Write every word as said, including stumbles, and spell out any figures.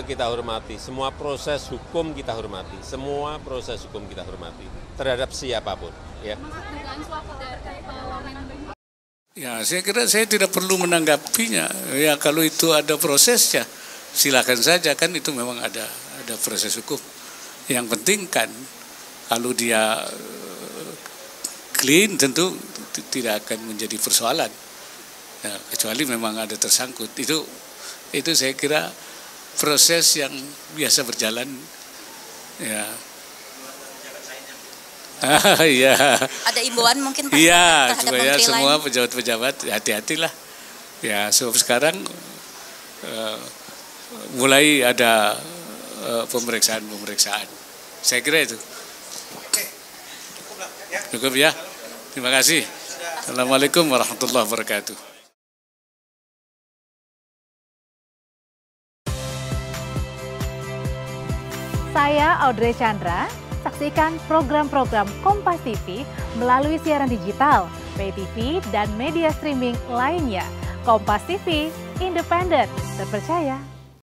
kita hormati, semua proses hukum kita hormati, semua proses hukum kita hormati terhadap siapapun. Ya. Ya, saya kira saya tidak perlu menanggapinya. Ya, kalau itu ada prosesnya, silakan saja, kan itu memang ada ada proses hukum. Yang penting kan kalau dia clean tentu tidak akan menjadi persoalan. Ya, kecuali memang ada tersangkut. Itu itu saya kira proses yang biasa berjalan. Ya. Ah, iya. Ada imbauan mungkin Pak? Iya, supaya semua pejabat-pejabat hati-hatilah. Ya, sebab sekarang uh, mulai ada uh, pemeriksaan-pemeriksaan. Saya kira itu. Cukup ya. Terima kasih. Assalamualaikum warahmatullahi wabarakatuh. Saya Audrey Chandra, saksikan program-program Kompas T V melalui siaran digital, pay T V, dan media streaming lainnya. Kompas T V, independen, terpercaya,